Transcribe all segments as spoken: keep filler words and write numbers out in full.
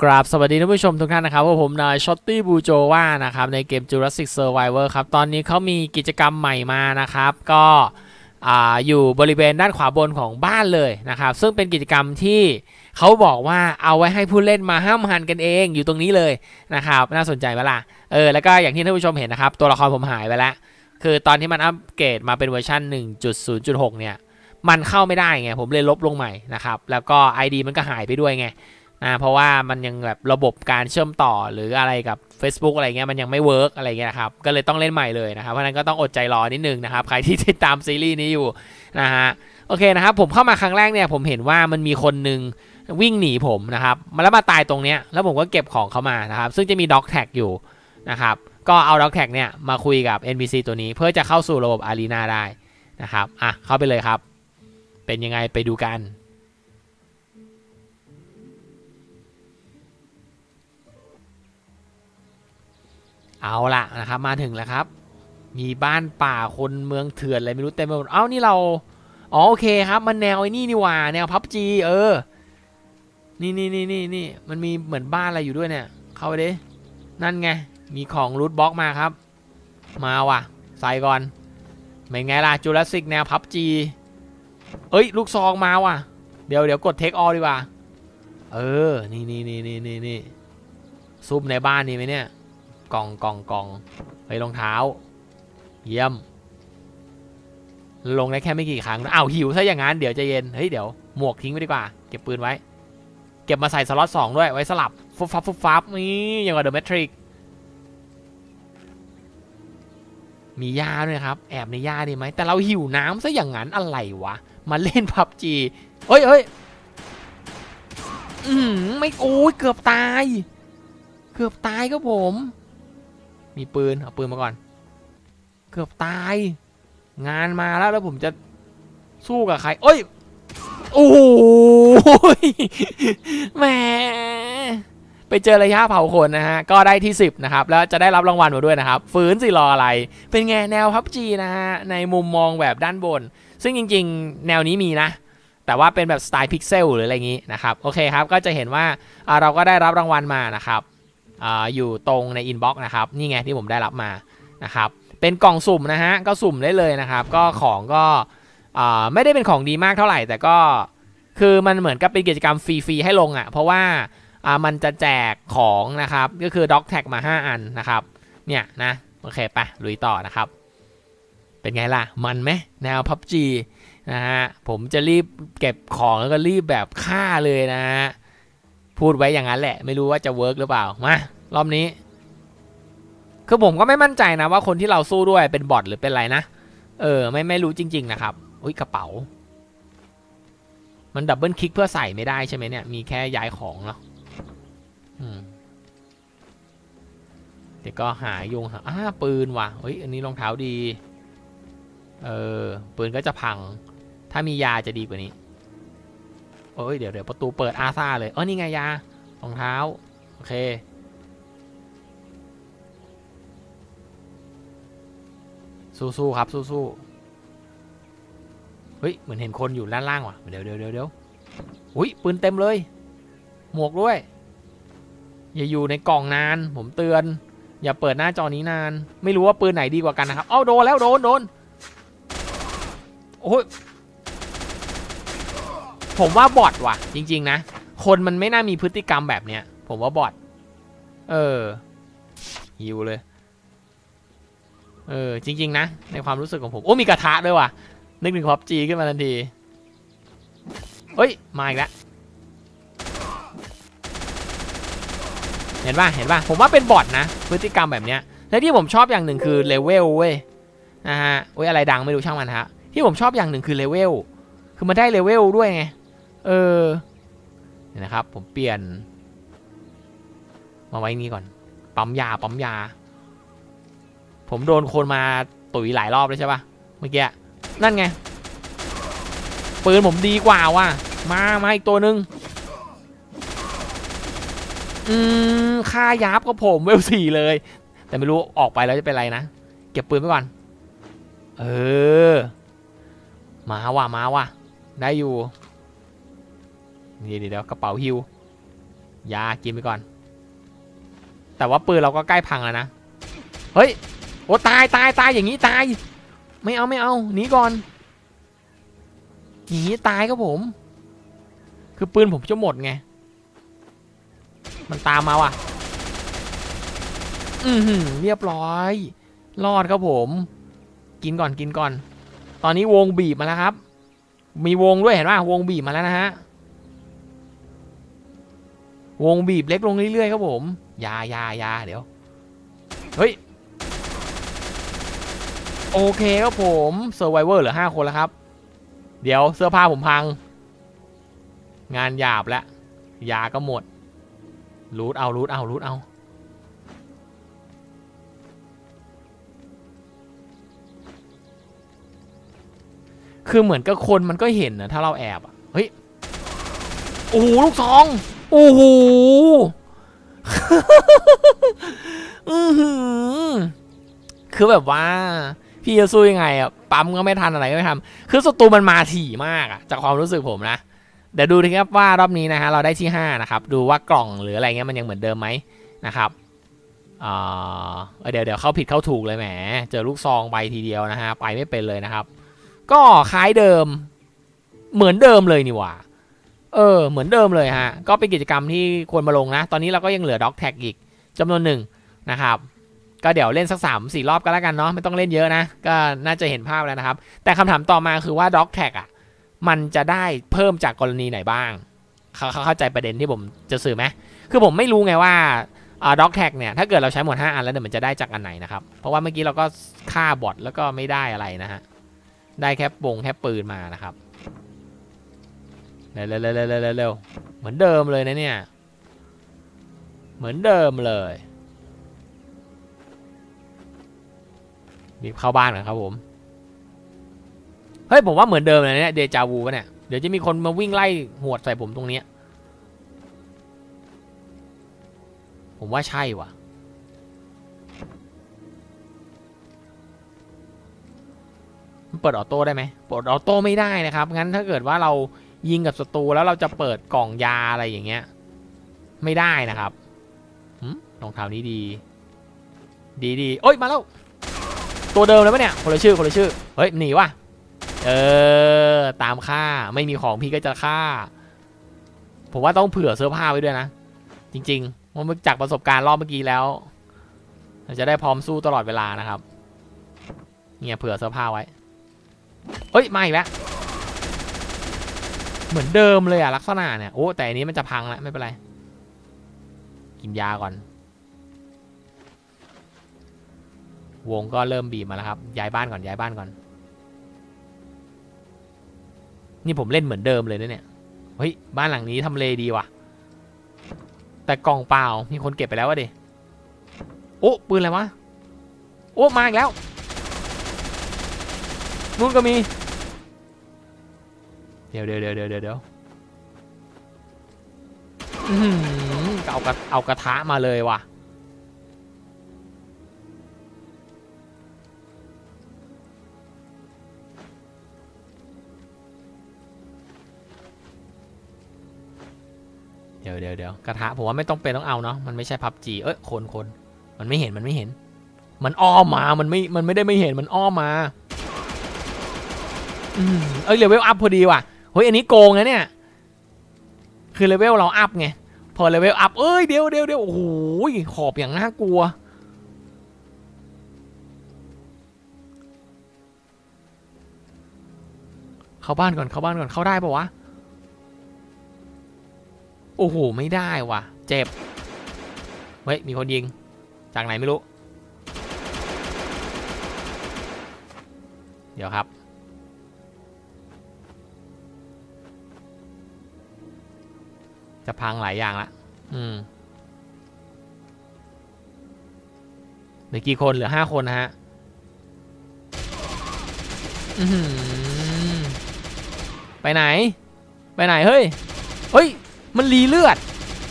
กราบสวัสดีท่านผู้ชมทุกท่านนะครับว่าผมนายช็อตตี้บูโจว่านะครับในเกม Jurassic Survivor ครับตอนนี้เขามีกิจกรรมใหม่มานะครับก็อยู่บริเวณด้านขวาบนของบ้านเลยนะครับซึ่งเป็นกิจกรรมที่เขาบอกว่าเอาไว้ให้ผู้เล่นมาห้ามหันกันเองอยู่ตรงนี้เลยนะครับน่าสนใจไหมล่ะเออแล้วก็อย่างที่ท่านผู้ชมเห็นนะครับตัวละครผมหายไปแล้วคือตอนที่มันอัปเกรดมาเป็นเวอร์ชัน หนึ่งจุดศูนย์จุดหก เนี่ยมันเข้าไม่ได้ไงผมเลยลบลงใหม่นะครับแล้วก็ ไอ ดี มันก็หายไปด้วยไงอ่าเพราะว่ามันยังแบบระบบการเชื่อมต่อหรืออะไรกับ Facebook อะไรเงี้ยมันยังไม่เวิร์กอะไรเงี้ยครับก็เลยต้องเล่นใหม่เลยนะครับเพราะนั้นก็ต้องอดใจรอนิดนึงนะครับใครที่ติดตามซีรีส์นี้อยู่นะฮะโอเคนะครับผมเข้ามาครั้งแรกเนี่ยผมเห็นว่ามันมีคนนึงวิ่งหนีผมนะครับมาแล้วมาตายตรงเนี้ยแล้วผมก็เก็บของเขามานะครับซึ่งจะมีด็อกแท็กอยู่นะครับก็เอาด็อกแท็กเนี่ยมาคุยกับ เอ็น พี ซี ตัวนี้เพื่อจะเข้าสู่ระบบอารีนาได้นะครับอ่ะเข้าไปเลยครับเป็นยังไงไปดูกันเอาล่ะนะครับมาถึงแล้วครับมีบ้านป่าคนเมืองเถื่อนอะไรไม่รู้เต็มไปหมดเอ้านี่เราอ๋อโอเคครับมันแนวไอ้นี่นี่ว่าแนวพับจีเออนี่นี่นี่นี่นี่มันมีเหมือนบ้านอะไรอยู่ด้วยเนี่ยเข้าไปดินั่นไงมีของรูทบล็อกมาครับมาว่ะใส่ก่อนเป็นไงล่ะจูราสสิกแนวพับจีเอ้ยลูกซองมาว่ะเดี๋ยวเดี๋ยวกดเทคออลดีกว่าเออนี่นี่นี่นี่นี่นี่ซุ่มในบ้านนี่ไหมเนี่ยกองกองกองไปรองเท้าเยี่ยมลงได้แค่ไม่กี่ครั้งอ้าวหิวซะอย่างนั้นเดี๋ยวจะเย็นเฮ้ยเดี๋ยวหมวกทิ้งไปดีกว่าเก็บปืนไว้เก็บมาใส่สล็อตสองด้วยไว้สลับฟุบฟับฟุบฟับนี่อย่างกับเดอะแมทริกมีหญ้าด้วยครับแอบในหญ้าดีไหมแต่เราหิวน้ำซะอย่างนั้นอะไรวะมาเล่นพับจีเฮ้ยเฮ้ยอืมไม่โอ้ยเกือบตายเกือบตายครับผมมีปืนเอาปืนมาก่อนเกือบตายงานมาแล้วแล้วผมจะสู้กับใครเอ้ยโอ้ยแหมไปเจอระยะเผาขนนะฮะก็ได้ที่สิบนะครับแล้วจะได้รับรางวัลมาด้วยนะครับฝืนสิรออะไรเป็นไงแนวพับจีนะฮะในมุมมองแบบด้านบนซึ่งจริงๆแนวนี้มีนะแต่ว่าเป็นแบบสไตล์พิกเซลหรืออะไรอย่างนี้นะครับโอเคครับก็จะเห็นว่าเราก็ได้รับรางวัลมานะครับออยู่ตรงในอินบ็อกซ์นะครับนี่ไงที่ผมได้รับมานะครับเป็นกล่องสุ่มนะฮะก็สุ่มได้เลยนะครับก็ของก็ไม่ได้เป็นของดีมากเท่าไหร่แต่ก็คือมันเหมือนกับเป็นกิจกรรมฟรีๆให้ลงอ่ะเพราะว่ามันจะแจกของนะครับก็คือด็อกแท็กมาห้าอันนะครับเนี่ยนะโอเคไปลุยต่อนะครับเป็นไงล่ะมันไหมแนว พับจี นะฮะผมจะรีบเก็บของแล้วก็รีบแบบฆ่าเลยนะฮะพูดไว้อย่างนั้นแหละไม่รู้ว่าจะเวิร์กหรือเปล่ามารอบนี้คือผมก็ไม่มั่นใจนะว่าคนที่เราสู้ด้วยเป็นบอทหรือเป็นอะไรนะเออไม่ไม่รู้จริงๆนะครับอุ้ยกระเป๋ามันดับเบิลคลิกเพื่อใส่ไม่ได้ใช่ไหมเนี่ยมีแค่ย้ายของเนาะเดี๋ยวก็หายุงหาอ้าปืนว่ะเฮ้ยอันนี้รองเท้าดีเออปืนก็จะพังถ้ามียาจะดีกว่านี้เอ้ยเดี๋ยวเดี๋ยวประตูเปิดอาซ่าเลยเออนี่ไงยารองเท้าโอเคสู้ๆครับสู้ๆเฮ้ยเหมือนเห็นคนอยู่ด้านล่างว่ะเดี๋ยวเดี๋ยวเดี๋ยวเดี๋ยวอุ้ยปืนเต็มเลยหมวกด้วยอย่าอยู่ในกล่องนานผมเตือนอย่าเปิดหน้าจอนี้นานไม่รู้ว่าปืนไหนดีกว่ากันนะครับเอ้าโดนแล้วโดนโดนโอ้ยผมว่าบอทว่ะจริงๆนะคนมันไม่น่ามีพฤติกรรมแบบเนี้ยผมว่าบอทเออหิวเลยเออจริงๆนะในความรู้สึกของผมโอ้มีกระทะด้วยว่ะนึกถึงพับจีขึ้นมาทันทีเฮ้ยมาอีกแล้วเห็นป่ะเห็นป่ะผมว่าเป็นบอทนะพฤติกรรมแบบเนี้ยและที่ผมชอบอย่างหนึ่งคือเลเวลเว้ยนะฮะโอ้ยอะไรดังไม่รู้ช่างมันฮะที่ผมชอบอย่างหนึ่งคือเลเวลคือมันได้เลเวลด้วยไงเออเห็นนะครับผมเปลี่ยนมาไว้นี่ก่อนปั๊มยาปั๊มยาผมโดนคนมาตุ๋ยหลายรอบเลยใช่ป่ะเมื่อกี้นั่นไงปืนผมดีกว่าว่ะมามาอีกตัวนึงอืมค่ายับก็ผมเวลสี่เลยแต่ไม่รู้ออกไปแล้วจะเป็นไรนะเก็บปืนไว้ก่อนเออมาว่ะมาว่ะได้อยู่นี่เดี๋ยวกระเป๋าฮิวยากินไปก่อนแต่ว่าปืนเราก็ใกล้พังแล้วนะเฮ้ยโอ้ตายตายตายอย่างนี้ตายไม่เอาไม่เอาหนีก่อนอย่างนี้ตายครับผมคือปืนผมจะหมดไงมันตามมาว่ะอือหือเรียบร้อยรอดครับผมกินก่อนกินก่อนตอนนี้วงบีบมาแล้วครับมีวงด้วยเห็นป่ะวงบีบมาแล้วนะฮะวงบีบเล็กลงเรื่อยๆครับผมยายายาเดี๋ยวเฮ้ยโอเคครับผมเซอร์ไวเวอร์เหลือห้าคนแล้วครับเดี๋ยวเสื้อผ้าผมพังงานหยาบแล้วยาก็หมดรูดเอารูดเอารูดเอาคือเหมือนกับคนมันก็เห็นนะถ้าเราแอบอะเฮ้ยโอ้โหลูกซองโอ้โหอือหือคือแบบว่าพี่จะสู้ยังไงอะปั๊มก็ไม่ทันอะไรก็ไม่ทำคือศัตรูมันมาถี่มากอะจากความรู้สึกผมนะเดี๋ยวดูทีครับว่ารอบนี้นะฮะเราได้ที่ห้านะครับดูว่ากล่องหรืออะไรเงี้ยมันยังเหมือนเดิมไหมนะครับเอ่อเดี๋ยวเดี๋ยวเข้าผิดเข้าถูกเลยแหมเจอลูกซองไปทีเดียวนะฮะไปไม่เป็นเลยนะครับก็คล้ายเดิมเหมือนเดิมเลยนี่หว่าเออเหมือนเดิมเลยฮะก็เป็นกิจกรรมที่ควรมาลงนะตอนนี้เราก็ยังเหลือด็อกแท็กอีกจำนวนหนึ่งนะครับก็เดี๋ยวเล่นสักสามสี่รอบก็แล้วกันเนาะไม่ต้องเล่นเยอะนะก็น่าจะเห็นภาพแล้วนะครับแต่คำถามต่อมาคือว่าด็อกแท็กอ่ะมันจะได้เพิ่มจากกรณีไหนบ้างเขาเข้าใจประเด็นที่ผมจะสื่อไหมคือผมไม่รู้ไงว่าด็อกแท็กเนี่ยถ้าเกิดเราใช้หมดห้าอันแล้วเนี่ยมันจะได้จากอันไหนนะครับเพราะว่าเมื่อกี้เราก็ฆ่าบอทแล้วก็ไม่ได้อะไรนะฮะได้แค่ปงแค่ปืนมานะครับเร็วเร็วเร็วเร็วเร็วเหมือนเดิมเลยนะเนี่ยเหมือนเดิมเลยรีบเข้าบ้านก่อนครับผมเฮ้ยผมว่าเหมือนเดิมเลยเนี่ยเดจาวูป่ะเนี่ยเดี๋ยวจะมีคนมาวิ่งไล่หวดใส่ผมตรงนี้ผมว่าใช่ว่ะมันเปิดออโต้ได้ไหมเปิดออโต้ไม่ได้นะครับงั้นถ้าเกิดว่าเรายิงกับศัตรูแล้วเราจะเปิดกล่องยาอะไรอย่างเงี้ยไม่ได้นะครับรองเท้านี้ดีดีดีโอ๊ยมาแล้วตัวเดิมเลยปะเนี่ยคนละชื่อคนละชื่อเฮ้ยหนีว่ะเออตามฆ่าไม่มีของพี่ก็จะฆ่าผมว่าต้องเผื่อเสื้อผ้าไว้ด้วยนะจริงๆเพราะจากประสบการณ์รอบเมื่อกี้แล้วจะได้พร้อมสู้ตลอดเวลานะครับเนี่ยเผื่อเสื้อผ้าไว้เฮ้ยมาอีกแล้วเหมือนเดิมเลยอะลักษณะเนี่ยโอ้แต่อันนี้มันจะพังแล้วไม่เป็นไรกินยาก่อนวงก็เริ่มบีบมาแล้วครับย้ายบ้านก่อนย้ายบ้านก่อนนี่ผมเล่นเหมือนเดิมเลยนะเนี่ยเฮ้ยบ้านหลังนี้ทำเลดีว่ะแต่กล่องเปล่ามีคนเก็บไปแล้ววะดิโอ้ปืนอะไรวะโอ้มาอีกแล้วนู่นก็มีเดี๋ยวเดี๋ยวเดี๋ยวเดี๋ยวเดี๋ยวเอากระเอากระทะมาเลยว่ะเดี๋ยวเดี๋ยวเดี๋ยวกระทะผมว่าไม่ต้องเป็นต้องเอาเนาะมันไม่ใช่พับจีเอ้ยคนคนมันไม่เห็นมันไม่เห็นมันอ้อมมามันไม่มันไม่ได้ไม่เห็นมันอ้อมมาอืมเอ้ยเลเวลอัพพอดีว่ะเฮ้ยอันนี้โกงนะเนี่ยคือเลเวลเราอัพไงพอเลเวลอัพเอ้ยเดี๋ยวเดี๋ยวเดี๋ยวโอ้โหขอบอย่างน่ากลัวเข้าบ้านก่อนเข้าบ้านก่อนเข้าได้ปะวะโอ้โหไม่ได้ว่ะเจ็บเฮ้ยมีคนยิงจากไหนไม่รู้เดี๋ยวครับจะพังหลายอย่างละอืมเหลือกี่คนเหลือห้าคนนะฮะอือไปไหนไปไหนเฮ้ยเฮ้ยมันรีเลือด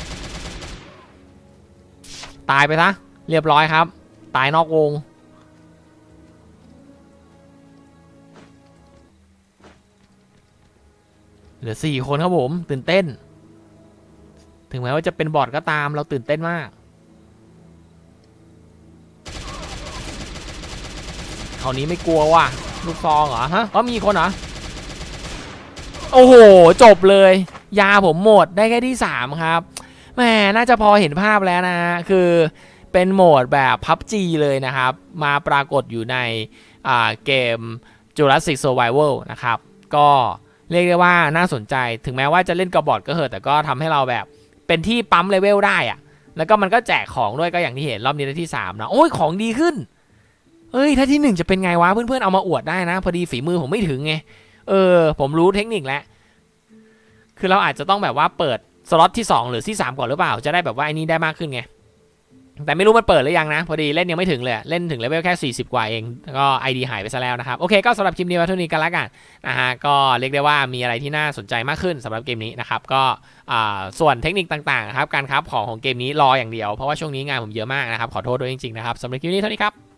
ตายไปซะเรียบร้อยครับตายนอกวงเหลือสี่คนครับผมตื่นเต้นถึงแม้ว่าจะเป็นบอทก็ตามเราตื่นเต้นมากคราวนี้ไม่กลัวว่ะลูกซองเหรอฮะอ๋อมีคนเหรอโอ้โหจบเลยยาผมหมดได้แค่ที่สามครับแหมน่าจะพอเห็นภาพแล้วนะคือเป็นโหมดแบบ พับจี เลยนะครับมาปรากฏอยู่ในเกม Jurassic Survival นะครับก็เรียกได้ว่าน่าสนใจถึงแม้ว่าจะเล่นกับบอทก็เหอะแต่ก็ทำให้เราแบบเป็นที่ปั๊มเลเวลได้อะแล้วก็มันก็แจกของด้วยก็อย่างที่เห็นรอบนี้ได้ที่สามนะโอ้ยของดีขึ้นเอ้ยถ้าที่หนึ่งจะเป็นไงวะเพื่อนๆเอามาอวดได้นะพอดีฝีมือผมไม่ถึงไงเออผมรู้เทคนิคแล้วคือเราอาจจะต้องแบบว่าเปิดสล็อตที่สองหรือที่สามก่อนหรือเปล่าจะได้แบบว่าไอ้นี้ได้มากขึ้นไงแต่ไม่รู้มันเปิดหรือยังนะพอดีเล่นยังไม่ถึงเลยเล่นถึงเลเวลแค่สี่สิบกว่าเองก็ ไอ ดี หายไปซะแล้วนะครับโอเคก็สำหรับคลิปนี้ไว้เท่านี้กันละกันนะฮะก็เรียกได้ว่ามีอะไรที่น่าสนใจมากขึ้นสำหรับเกมนี้นะครับก็ส่วนเทคนิคต่างๆครับการครับของของเกมนี้รออย่างเดียวเพราะว่าช่วงนี้งานผมเยอะมากนะครับขอโทษด้วยจริงๆนะครับสำหรับคลิปนี้เท่านี้ครับ